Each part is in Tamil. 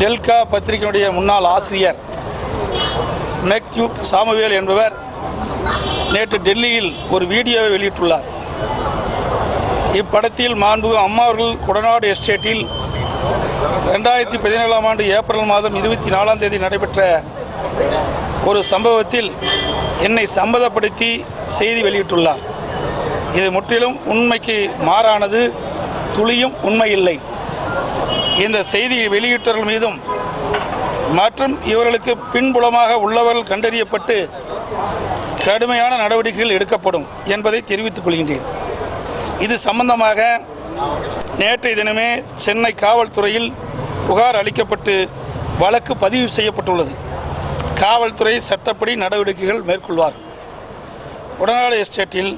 டெல்கா பத்திரிகையினுடைய முன்னாள் ஆசிரியர் மேத்யூ சாமுவேல் என்பவர் நேற்று டெல்லியில் ஒரு வீடியோவை வெளியிட்டுள்ளார். இப்படத்தில் மாண்புமிகு அம்மா அவர்கள் கொடநாடு எஸ்டேட்டில் 2017ஆம் ஆண்டு ஏப்ரல் மாதம் 24ஆம் தேதி நடைபெற்ற ஒரு சம்பவத்தில் என்னை சம்மதப்படுத்தி செய்தி வெளியிட்டுள்ளார். இது முற்றிலும் உண்மைக்கு மாறானது, துளியும் உண்மையில்லை. இந்த செய்தியை வெளியிட்டவர்கள் மீதும் மற்றும் இவர்களுக்கு பின்புலமாக உள்ளவர்கள் கண்டறியப்பட்டு கடுமையான நடவடிக்கைகள் எடுக்கப்படும் என்பதை தெரிவித்துக் கொள்கின்றேன். இது சம்பந்தமாக நேற்றைய தினமே சென்னை காவல்துறையில் புகார் அளிக்கப்பட்டு வழக்கு பதிவு செய்யப்பட்டுள்ளது. காவல்துறை சட்டப்படி நடவடிக்கைகள் மேற்கொள்வார். கொடநாடு எஸ்டேட்டில்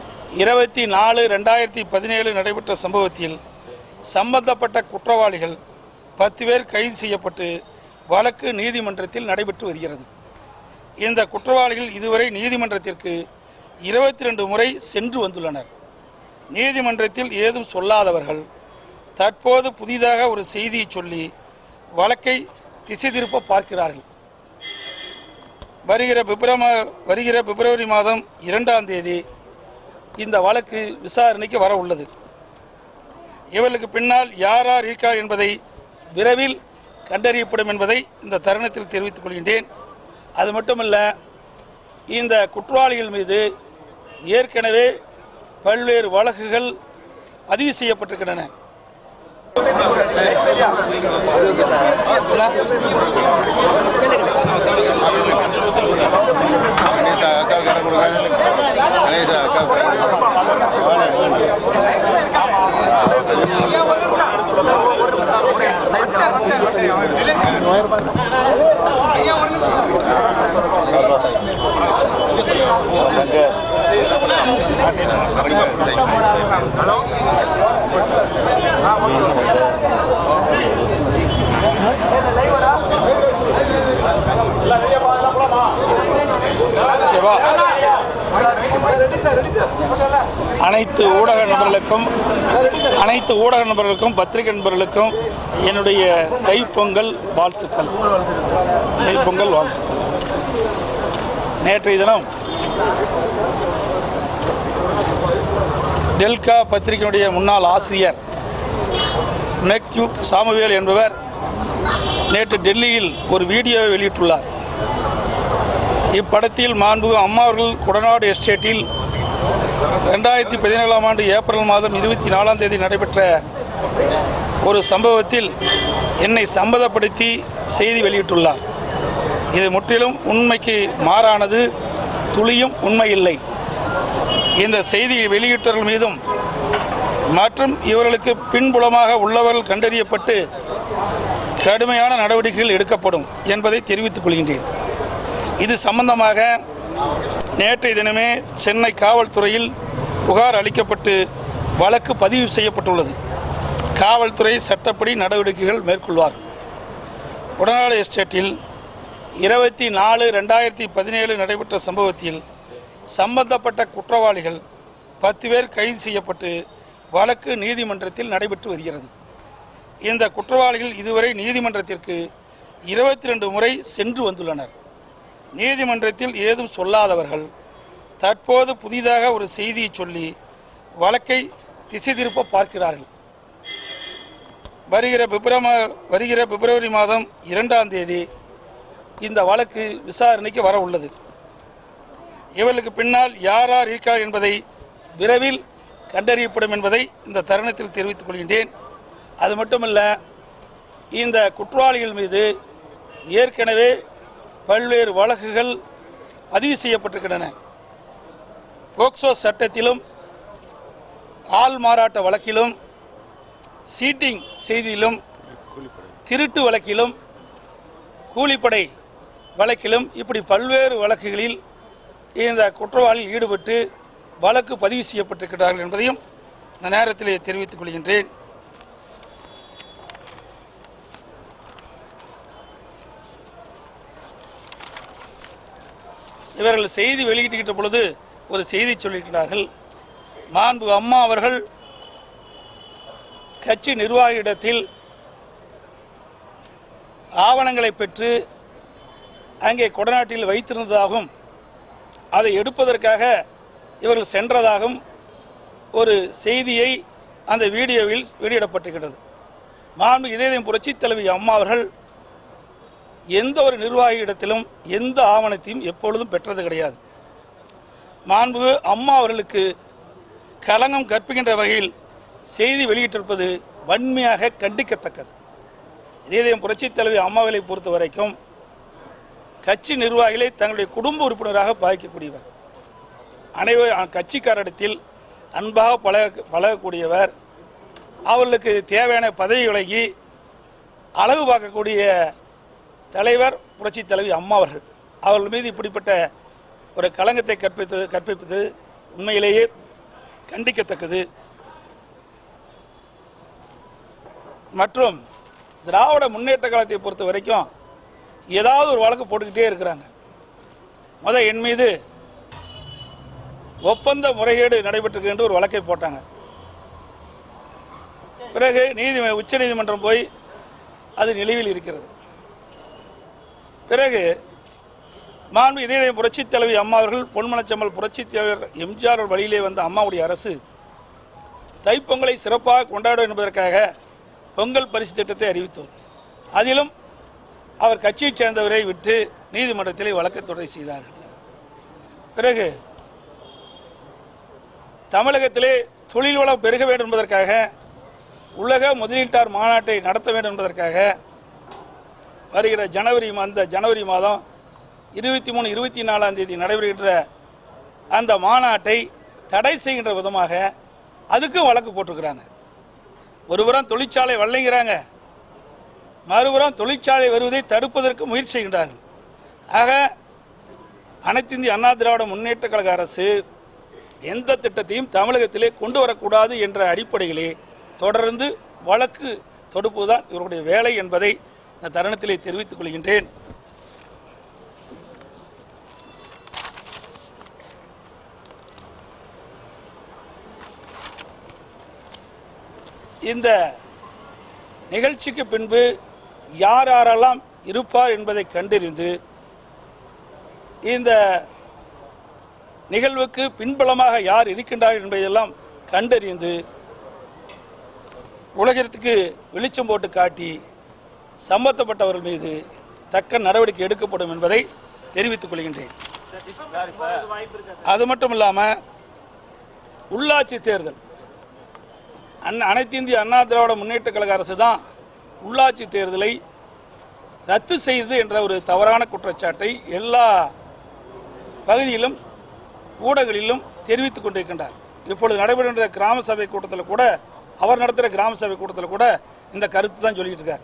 24/2017 நடைபெற்ற சம்பவத்தில் சம்பந்தப்பட்ட குற்றவாளிகள் 10 பேர் கைது செய்யப்பட்டு வழக்கு நீதிமன்றத்தில் நடைபெற்று வருகிறது. இந்த குற்றவாளிகள் இதுவரை நீதிமன்றத்திற்கு 22 முறை சென்று வந்துள்ளனர். நீதிமன்றத்தில் ஏதும் சொல்லாதவர்கள் தற்போது புதிதாக ஒரு செய்தியை சொல்லி வழக்கை திசை திருப்ப பார்க்கிறார்கள். வருகிற பிப்ரவரி மாதம் 2ஆம் தேதி இந்த வழக்கு விசாரணைக்கு வர உள்ளது. இவர்களுக்கு பின்னால் யார் யார் இருக்கிறார் என்பதை விரைவில் கண்டறியப்படும் என்பதை இந்த தருணத்தில் தெரிவித்துக் கொள்கின்றேன். அது மட்டுமல்ல, இந்த குற்றவாளிகள் மீது ஏற்கனவே பல்வேறு வழக்குகள் பதிவு செய்யப்பட்டிருக்கின்றன. அனைத்து ஊடக நண்பர்களுக்கும் பத்திரிகை நண்பர்களுக்கும் என்னுடைய தைப்பொங்கல் வாழ்த்துக்கள். நேற்றைய தினம் டெல்கா பத்திரிகையினுடைய முன்னாள் ஆசிரியர் மேத்யூ சாமுவேல் என்பவர் நேற்று டெல்லியில் ஒரு வீடியோவை வெளியிட்டுள்ளார். இப்படத்தில் மாண்புமிகு அம்மா அவர்கள் கொடநாடு எஸ்டேட்டில் 2017ஆம் ஆண்டு ஏப்ரல் மாதம் 24ஆம் தேதி நடைபெற்ற ஒரு சம்பவத்தில் என்னை சம்மதப்படுத்தி செய்தி வெளியிட்டுள்ளார். இது முற்றிலும் உண்மைக்கு மாறானது, துளியும் உண்மையில்லை. இந்த செய்தியை வெளியிட்டவர்கள் மீதும் மற்றும் இவர்களுக்கு பின்புலமாக உள்ளவர்கள் கண்டறியப்பட்டு கடுமையான நடவடிக்கைகள் எடுக்கப்படும் என்பதை தெரிவித்துக் கொள்கின்றேன். இது சம்பந்தமாக நேற்றைய தினமே சென்னை காவல்துறையில் புகார் அளிக்கப்பட்டு வழக்கு பதிவு செய்யப்பட்டுள்ளது. காவல்துறை சட்டப்படி நடவடிக்கைகள் மேற்கொள்வார். கொடநாடு எஸ்டேட்டில் 24/2017 நடைபெற்ற சம்பவத்தில் சம்பந்தப்பட்ட குற்றவாளிகள் 10 பேர் கைது செய்யப்பட்டு வழக்கு நீதிமன்றத்தில் நடைபெற்று வருகிறது. இந்த குற்றவாளிகள் இதுவரை நீதிமன்றத்திற்கு 22 முறை சென்று வந்துள்ளனர். நீதிமன்றத்தில் ஏதும் சொல்லாதவர்கள் தற்போது புதிதாக ஒரு செய்தியை சொல்லி வழக்கை திசை திருப்ப பார்க்கிறார்கள். வருகிற பிப்ரவரி மாதம் 2ஆம் தேதி இந்த வழக்கு விசாரணைக்கு வர உள்ளது. இவர்களுக்கு பின்னால் யார் யார் இருக்கிறார் என்பதை விரைவில் கண்டறியப்படும் என்பதை இந்த தருணத்தில் தெரிவித்துக் கொள்கின்றேன். அது மட்டுமல்ல, இந்த குற்றவாளிகள் மீது ஏற்கனவே பல்வேறு வழக்குகள் பதிவு செய்யப்பட்டிருக்கின்றன. போக்சோ சட்டத்திலும், ஆள் மாறாட்ட வழக்கிலும், சீட்டிங் செய்தியிலும், திருட்டு வழக்கிலும், கூலிப்படை வழக்கிலும் இப்படி பல்வேறு வழக்குகளில் இந்த குற்றவாளிகள் ஈடுபட்டு வழக்கு பதிவு செய்யப்பட்டிருக்கிறார்கள் என்பதையும் இந்த நேரத்திலே தெரிவித்துக் கொள்கின்றேன். இவர்கள் செய்தி வெளியிட்டுகின்ற பொழுது ஒரு செய்தி சொல்லியிருக்கிறார்கள். மாண்பு அம்மா அவர்கள் கட்சி நிர்வாகியிடத்தில் ஆவணங்களை பெற்று அங்கே கொடநாட்டில் வைத்திருந்ததாகவும் அதை எடுப்பதற்காக இவர்கள் சென்றதாகவும் ஒரு செய்தியை அந்த வீடியோவில் வெளியிடப்பட்டிருக்கிறது. மாண்பு இதயம் புரட்சித் தலைவி அம்மா அவர்கள் எந்த ஒரு நிர்வாகியிடத்திலும் எந்த ஆவணத்தையும் எப்பொழுதும் பெற்றது கிடையாது. மாண்பு அம்மா அவர்களுக்கு களங்கம் கற்பிக்கின்ற வகையில் செய்தி வெளியிட்டிருப்பது வன்மையாக கண்டிக்கத்தக்கது. இதயம் புரட்சித் தலைவி அம்மாவை பொறுத்த வரைக்கும் கட்சி நிர்வாகிகளை தங்களுடைய குடும்ப உறுப்பினராக பாதிக்கக்கூடியவர், அனைவரும் கட்சிக்காரிடத்தில் அன்பாக பழகக்கூடியவர், அவர்களுக்கு தேவையான பதவி விலகி அழகு பார்க்கக்கூடிய தலைவர் புரட்சித் தலைவி அம்மா அவர்கள். அவர்கள் மீது இப்படிப்பட்ட ஒரு களங்கத்தை கற்பிப்பது உண்மையிலேயே கண்டிக்கத்தக்கது. மற்றும் திராவிட முன்னேற்ற கழகத்தை பொறுத்த வரைக்கும் ஏதாவது ஒரு வழக்கு போட்டுக்கிட்டே இருக்கிறாங்க. என் மீது ஒப்பந்த முறைகேடு நடைபெற்றிருக்கு என்று ஒரு வழக்கை போட்டாங்க. பிறகு உச்ச நீதிமன்றம் போய் அது நிலுவையில் இருக்கிறது. பிறகு மாண்பு இதய புரட்சித் தலைவி அம்மா அவர்கள் பொன்மனச்செம்மல் புரட்சித் தலைவர் எம்ஜிஆர் வழியிலே வந்த அம்மாவுடைய அரசு தைப்பொங்கலை சிறப்பாக கொண்டாடும் என்பதற்காக பொங்கல் பரிசு திட்டத்தை அறிவித்தோம். அதிலும் அவர் கட்சியைச் சேர்ந்தவரை விட்டு நீதிமன்றத்திலே வழக்கு தொடரை செய்தார்கள். பிறகு தமிழகத்திலே தொழில் வளம் பெருக வேண்டும் என்பதற்காக உலக முதலீட்டாளர் மாநாட்டை நடத்த வேண்டும் என்பதற்காக வருகிற ஜனவரி மாதம் 23, 24 நடைபெறுகின்ற அந்த மாநாட்டை தடை செய்கின்ற விதமாக அதுக்கும் வழக்கு போட்டிருக்கிறாங்க. ஒருபுறம் தொழிற்சாலை வழங்குகிறாங்க, மறுபுறம் தொழிற்சாலை வருவதை தடுப்பதற்கு முயற்சி செய்கின்றார்கள். ஆக அனைத்து இந்திய அண்ணா திராவிட முன்னேற்ற கழக அரசு எந்த திட்டத்தையும் தமிழகத்திலே கொண்டு வரக்கூடாது என்ற அடிப்படையிலே தொடர்ந்து வழக்கு தொடுப்பதுதான் இவருடைய வேலை என்பதை இந்த தருணத்திலே தெரிவித்துக் கொள்கின்றேன். இந்த நிகழ்ச்சிக்கு பின்பு யார் யாரெல்லாம் இருப்பார் என்பதை கண்டறிந்து இந்த நிகழ்வுக்கு பின்புலமாக யார் இருக்கின்றார் என்பதையெல்லாம் கண்டறிந்து உலகத்திற்கு வெளிச்சம் போட்டு காட்டி சம்பந்தப்பட்டவர்கள் மீது தக்க நடவடிக்கை எடுக்கப்படும் என்பதை தெரிவித்துக் கொள்கின்றேன். அது மட்டும் இல்லாமல் உள்ளாட்சி தேர்தல் அனைத்து இந்திய அண்ணா திராவிட முன்னேற்ற கழக அரசு தான் உள்ளாட்சி தேர்தலை ரத்து செய்து என்ற ஒரு தவறான குற்றச்சாட்டை எல்லா பகுதியிலும் ஊடகங்களிலும் தெரிவித்துக் கொண்டிருக்கின்றார். இப்பொழுது நடைபெறுகின்ற கிராம சபை கூட்டத்தில் கூட அவர் நடத்துகிற கிராம சபை கூட்டத்தில் கூட இந்த கருத்து தான் சொல்லிட்டு இருக்கார்.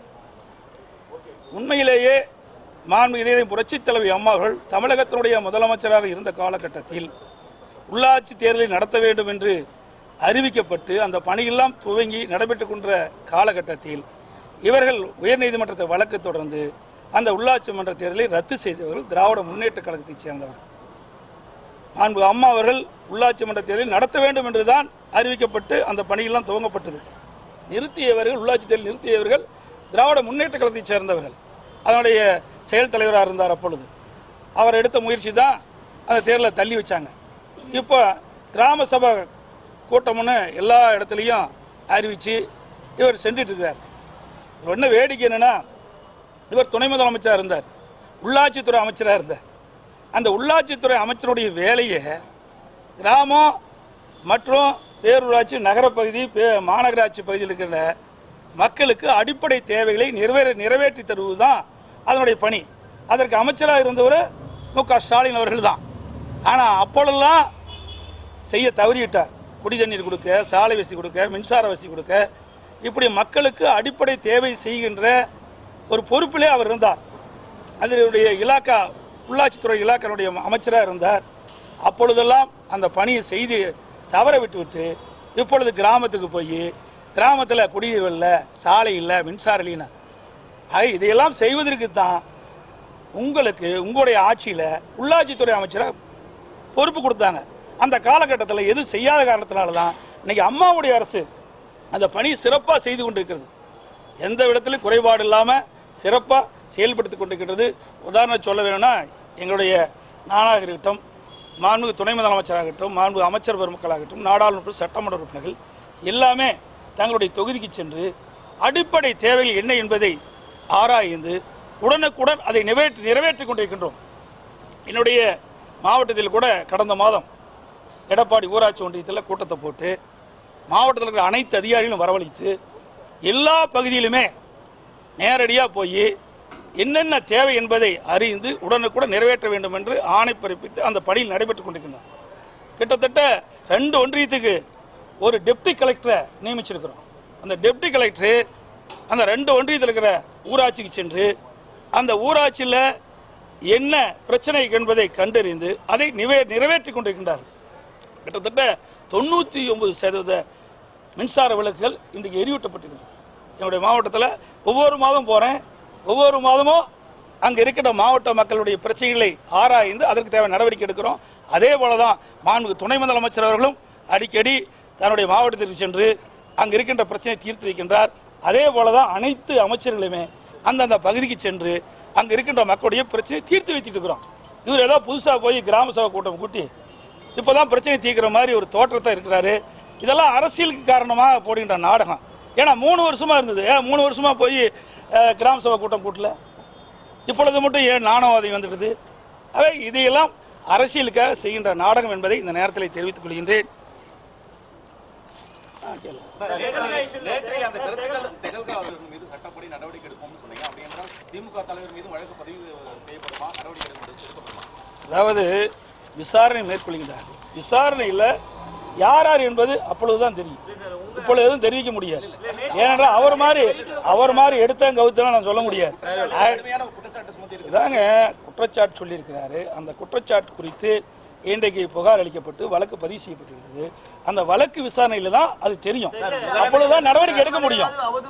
உண்மையிலேயே மாண்பு இதயம் புரட்சித் தலைவி அம்மா அவர்கள் தமிழகத்தினுடைய முதலமைச்சராக இருந்த காலகட்டத்தில் உள்ளாட்சி தேர்தலை நடத்த வேண்டும் என்று அறிவிக்கப்பட்டு அந்த பணியெல்லாம் துவங்கி நடைபெற்றுக் கொண்ட காலகட்டத்தில் இவர்கள் உயர்நீதிமன்றத்தை வழக்கு தொடர்ந்து அந்த உள்ளாட்சி மன்ற தேர்தலை ரத்து செய்தவர்கள் திராவிட முன்னேற்ற கழகத்தைச் சேர்ந்தவர்கள். மாண்பு அம்மா அவர்கள் உள்ளாட்சி மன்ற தேர்தலை நடத்த வேண்டும் என்றுதான் அறிவிக்கப்பட்டு அந்த பணியெல்லாம் துவங்கப்பட்டது. நிறுத்தியவர்கள் உள்ளாட்சி தேர்தல் நிறுத்தியவர்கள் திராவிட முன்னேற்ற கழகத்தைச் சேர்ந்தவர்கள். அதனுடைய செயல் தலைவராக இருந்தார். அப்பொழுது அவர் எடுத்த முயற்சி தான் அந்த தேர்தலை தள்ளி வச்சாங்க. இப்போ கிராம சபை கூட்டம்னு எல்லா இடத்துலையும் அறிவித்து இவர் சென்றுட்டு இருக்கிறார். என்ன வேடிக்கை என்னன்னா, இவர் துணை முதலமைச்சராக இருந்தார், உள்ளாட்சித்துறை அமைச்சராக இருந்தார். அந்த உள்ளாட்சித்துறை அமைச்சருடைய வேலையை கிராமம் மற்றும் பேரூராட்சி நகரப்பகுதி மாநகராட்சி பகுதியில் இருக்கிற மக்களுக்கு அடிப்படை தேவைகளை நிறைவேற்றி தருவது தான் அதனுடைய பணி. அதற்கு அமைச்சராக இருந்தவர் மு.க. ஸ்டாலின் அவர்கள் தான். ஆனால் அப்பொழுதெல்லாம் செய்ய தவறிவிட்டார். குடி தண்ணீர் கொடுக்க, சாலை வசதி கொடுக்க, மின்சார வசதி கொடுக்க, இப்படி மக்களுக்கு அடிப்படை தேவை செய்கின்ற ஒரு பொறுப்பிலே அவர் இருந்தார். அதனுடைய இலாக்கா உள்ளாட்சித்துறை இலாக்காவுடைய அமைச்சராக இருந்தார். அப்பொழுதெல்லாம் அந்த பணியை செய்து தவற விட்டுவிட்டு இப்பொழுது கிராமத்துக்கு போய் கிராமத்தில் குடிநீர் இல்லை, சாலை இல்லை, மின்சாரம் இல்லைன்னா இதையெல்லாம் செய்வதற்கு தான் உங்களுக்கு உங்களுடைய ஆட்சியில் உள்ளாட்சித்துறை அமைச்சராக பொறுப்பு கொடுத்தாங்க. அந்த காலகட்டத்தில் எது செய்யாத காரணத்தினால தான் இன்னைக்கு அம்மாவுடைய அரசு அந்த பணி சிறப்பாக செய்து கொண்டிருக்கிறது. எந்த இடத்துலையும் குறைபாடு இல்லாமல் சிறப்பாக செயல்படுத்தி கொண்டிருக்கின்றது. உதாரணம் சொல்ல வேணும்னா எங்களுடைய நானாக இருக்கட்டும், மாண்புமிகு துணை முதலமைச்சராகட்டும், மாண்புமிகு அமைச்சர் பெருமக்களாகட்டும், நாடாளுமன்ற சட்டமன்ற உறுப்பினர்கள் எல்லாமே தங்களுடைய தொகுதிக்கு சென்று அடிப்படை தேவைகள் என்ன என்பதை ஆராய்ந்து உடனுக்குடன் அதை நிறைவேற்றி கொண்டிருக்கின்றோம். என்னுடைய மாவட்டத்தில் கூட கடந்த மாதம் எடப்பாடி ஊராட்சி ஒன்றியத்தில் கூட்டத்தை போட்டு மாவட்டத்தில் இருக்கிற அனைத்து அதிகாரிகளும் வரவழைத்து எல்லா பகுதியிலுமே நேரடியாக போய் என்னென்ன தேவை என்பதை அறிந்து உடனுக்குடன் நிறைவேற்ற வேண்டும் என்று ஆணை பிறப்பித்து அந்த பணியில் நடைபெற்றுக் கொண்டிருக்கின்றனர். கிட்டத்தட்ட 2 ஒன்றியத்துக்கு ஒரு டெப்டி கலெக்டரை நியமிச்சிருக்கிறோம். அந்த டெப்டி கலெக்டர் அந்த 2 ஒன்றியத்தில் இருக்கிற ஊராட்சிக்கு சென்று அந்த ஊராட்சியில் என்ன பிரச்சனை என்பதை கண்டறிந்து அதை நிறைவேற்றி கொண்டிருக்கின்றார்கள். கிட்டத்தட்ட 99% மின்சார விளக்குகள் இன்றைக்கு எரியூட்டப்பட்டிருக்கிறது. என்னுடைய மாவட்டத்தில் ஒவ்வொரு மாதம் போகிறேன், ஒவ்வொரு மாதமும் அங்கே இருக்கிற மாவட்ட மக்களுடைய பிரச்சனைகளை ஆராய்ந்து அதற்கு தேவை நடவடிக்கை எடுக்கிறோம். அதே போல தான் மாண்புமிகு துணை முதலமைச்சர் அவர்களும் அடிக்கடி தன்னுடைய மாவட்டத்திற்கு சென்று அங்கே இருக்கின்ற பிரச்சனையை தீர்த்து வைக்கின்றார். அதே போல தான் அனைத்து அமைச்சர்களுமே அந்தந்த பகுதிக்கு சென்று அங்கே இருக்கின்ற மக்களுடைய பிரச்சனையை தீர்த்து வைத்துட்டு இருக்கிறோம். இவர் ஏதோ புதுசாக போய் கிராம சபை கூட்டம் கூட்டி இப்போ தான் பிரச்சனை தீர்க்கிற மாதிரி ஒரு தோற்றத்தை இருக்கிறாரு. இதெல்லாம் அரசியலுக்கு காரணமாக போடுகின்ற நாடகம். ஏன்னா 3 வருஷமாக இருந்தது, 3 வருஷமாக போய் கிராம சபை கூட்டம் கூட்டல, இப்பொழுது மட்டும் ஏன் நாணவாதம் வந்துடுது? அவை இதையெல்லாம் அரசியலுக்காக செய்கின்ற நாடகம் என்பதை இந்த நேரத்தில் தெரிவித்துக் கொள்கின்றேன். அதாவது விசாரணை மேற்கொள்கின்றார். விசாரணையில் யார் யார் என்பது அப்பொழுதுதான் தெரியும், இப்பொழுது எதுவும் தெரிவிக்க முடியாது. ஏனென்றால் அவர் மாதிரி எடுத்தேன் கவுத்தெல்லாம் நான் சொல்ல முடியாது. இதாங்க குற்றச்சாட்டு சொல்லியிருக்கிறாரு. அந்த குற்றச்சாட்டு குறித்து இன்றைக்கு புகார் அளிக்கப்பட்டு வழக்கு பதிவு செய்யப்பட்டிருக்கிறது. அந்த வழக்கு விசாரணையில் தான் அது தெரியும், அப்பொழுதுதான் நடவடிக்கை எடுக்க முடியும்.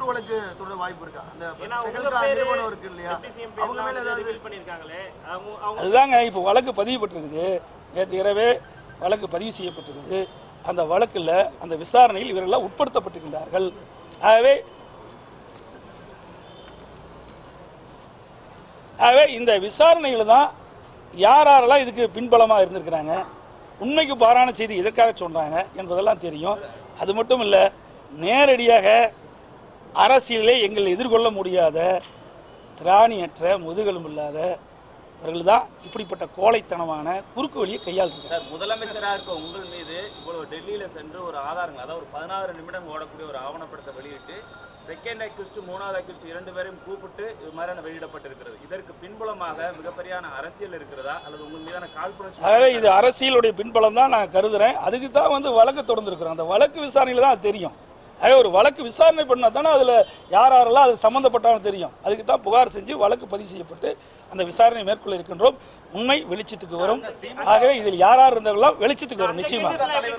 அதுதாங்க இப்போ வழக்கு பதிவுபட்டிருக்குது. நேற்று இரவே வழக்கு பதிவு செய்யப்பட்டிருக்குது. அந்த வழக்கில் அந்த விசாரணையில் இவரெல்லாம் உட்படுத்தப்பட்டிருக்கின்றார்கள். ஆகவே இந்த விசாரணையில் தான் யார் யாரெல்லாம் இதுக்கு பின்பலமாக இருந்திருக்கிறாங்க, உண்மைக்கு பாரான செய்தி எதற்காக சொல்கிறாங்க என்பதெல்லாம் தெரியும். அது மட்டும் இல்லை, நேரடியாக அரசியலே எங்களை எதிர்கொள்ள முடியாத திராணியற்ற முதுகெலும்பு இல்லாத அவர்கள் தான் இப்படிப்பட்ட கோழைத்தனமான குறுக்கு வழியை கையாளுறாங்க. சார், முதலமைச்சராக இருக்க உங்கள் மீது இவ்வளவு டெல்லியில் சென்று ஒரு ஆதாரங்கள், அதாவது ஒரு 16 நிமிடம் ஓடக்கூடிய ஒரு ஆவணப்படத்தை வெளியிட்டு செகண்ட் அக்யூஸ்ட் 3வது அக்யூஸ்ட் 2 பேரையும் கூப்பிட்டு இது மாதிரியான வெளியிடப்பட்டிருக்கிறது. இதற்கு பின்புலமாக மிகப்பெரியான அரசியல் இருக்கிறதா அல்லது உங்கள் மீதான காழ்ப்புணர்ச்சி? ஆகவே இது அரசியலுடைய பின்புலம் தான் நான் கருதுறேன். அதுக்கு தான் வழக்கு தொடர்ந்துருக்கிறோம். அந்த வழக்கு விசாரணையில் தான் தெரியும். ஆகவே ஒரு வழக்கு விசாரணை பண்ணால் தானே அதில் யாரெல்லாம் அது சம்மந்தப்பட்டாலும் தெரியும். அதுக்கு தான் புகார் செஞ்சு வழக்கு பதிவு செய்யப்பட்டு அந்த விசாரணை மேற்கொள்ள இருக்கின்றோம். உண்மை வெளிச்சத்துக்கு வரும். ஆகவே இதில் யார் யார் இருந்தாலும் வெளிச்சத்துக்கு வரும் நிச்சயமாக.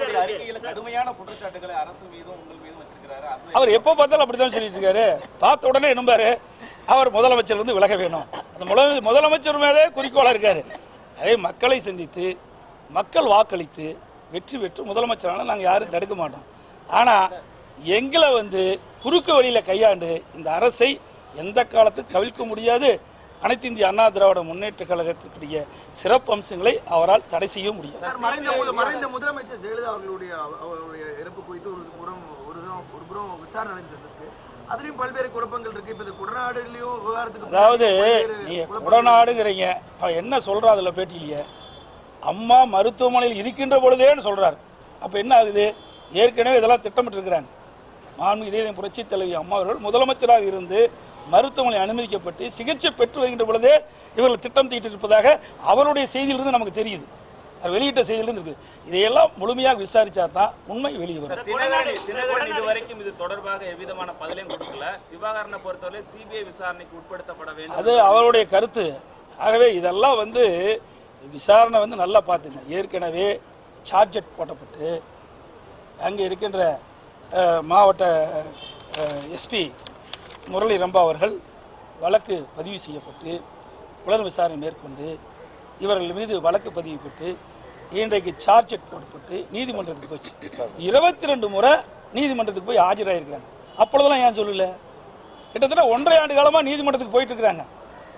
அவர் எப்போ பார்த்தாலும் அப்படித்தான் சொல்லிட்டு இருக்காரு. பார்த்த உடனே நம்பாரு அவர் முதலமைச்சர் இருந்து விலக வேணும். அந்த முதலமைச்சர் மேலே குறிக்கோளாக இருக்காரு. அதே மக்களை சந்தித்து மக்கள் வாக்களித்து வெற்றி பெற்று முதலமைச்சரான நாங்கள் யாரும் தடுக்க மாட்டோம். ஆனால் எங்களை குறுக்கு வழியில் கையாண்டு இந்த அரசை எந்த காலத்துக்கு கவிழ்க்க முடியாது. அனைத்து இந்திய அண்ணா திராவிட முன்னேற்ற கழகத்திற்குரிய சிறப்பு அம்சங்களை அவரால் தடை செய்ய முடியாது. மறைந்த முதலமைச்சர் ஜெயலலிதா அவர்களுடைய இறப்பு குறித்து ஒரு புறம் விசாரணை நடந்திருக்கு. அதுலயும் பல்வேறு குழப்பங்கள் இருக்கு. இப்ப குடநாடுலயும் விவகாரத்துக்கு, அதாவது நீங்க குடநாடுங்கிறீங்க, அவன் என்ன சொல்றா அதுல பேட்டியிலேயே அம்மா மருத்துவமனையில் இருக்கின்ற பொழுதேன்னு சொல்றாரு. அப்ப என்ன ஆகுது? ஏற்கனவே இதெல்லாம் திட்டமிட்டு இருக்கிறாங்க. மாண்புமிகு இதய புரட்சி தலைவி அம்மா அவர்கள் முதலமைச்சராக இருந்து மருத்துவமனை அனுமதிக்கப்பட்டு சிகிச்சை பெற்று வருகின்ற பொழுதே இவர்கள் திட்டம் தீட்டிருப்பதாக அவருடைய செய்தியிலிருந்து நமக்கு தெரியுது. அவர் வெளியிட்ட செய்தியிலிருந்து இருக்குது. இதையெல்லாம் முழுமையாக விசாரிச்சா தான் உண்மை வெளியே வரும். இதுவரைக்கும் இது தொடர்பாக எவ்விதமான பதிலையும் கொடுக்கல. விவகாரத்தை பொறுத்தவரை சிபிஐ விசாரணைக்கு உட்படுத்தப்பட வேண்டும், அது அவருடைய கருத்து. ஆகவே இதெல்லாம் விசாரணை நல்லா பார்த்துங்க. ஏற்கனவே சார்ஜெட் போட்டப்பட்டு அங்கே இருக்கின்ற மாவட்ட எஸ்பி முரளி ரம்பா அவர்கள் வழக்கு பதிவு செய்யப்பட்டு உடல் விசாரணை மேற்கொண்டு இவர்கள் மீது வழக்கு பதிவுப்பட்டு இன்றைக்கு சார்ஜெட் போடப்பட்டு நீதிமன்றத்துக்கு போச்சு. 22 முறை நீதிமன்றத்துக்கு போய் ஆஜராயிருக்கிறாங்க. அப்பொழுதெல்லாம் ஏன் சொல்லல? கிட்டத்தட்ட 1.5 ஆண்டு காலமாக நீதிமன்றத்துக்கு போயிட்டு இருக்கிறாங்க.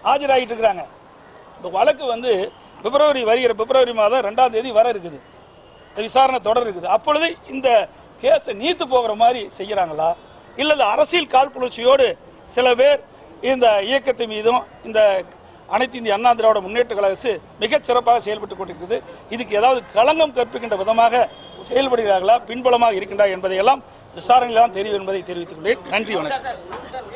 ஆஜராகிட்டு இருக்கிறாங்க. இந்த வழக்கு வந்து வருகிற பிப்ரவரி மாதம் 2ஆம் தேதி வர இருக்குது, விசாரணை தொடர் இருக்குது. அப்பொழுது இந்த கேஸை நீத்து போகிற மாதிரி செய்கிறாங்களா, இல்லது அரசியல் காழ்ப்புணர்ச்சியோடு சில பேர் இந்த இயக்கத்தை மீதும் இந்த அனைத்து இந்திய அண்ணா திராவிட முன்னேற்ற கழக அரசு மிகச் சிறப்பாக செயல்பட்டுக் கொண்டிருக்கிறது, இதுக்கு ஏதாவது களங்கம் கற்பிக்கின்ற விதமாக செயல்படுகிறார்களா, பின்புலமாக இருக்கின்றா என்பதையெல்லாம் விசாரணையில் தான் தெரியும் என்பதை தெரிவித்துக் கொண்டேன். நன்றி, வணக்கம்.